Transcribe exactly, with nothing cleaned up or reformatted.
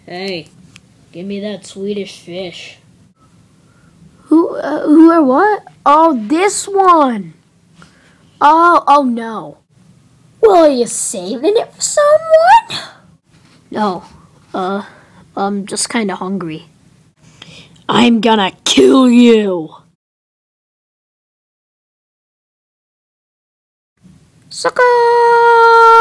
Hey, give me that Swedish fish. Who, uh, who or what? Oh, this one. Oh, oh no. Well, are you saving it for someone? No, uh, I'm just kind of hungry. I'm gonna kill you. Sucker!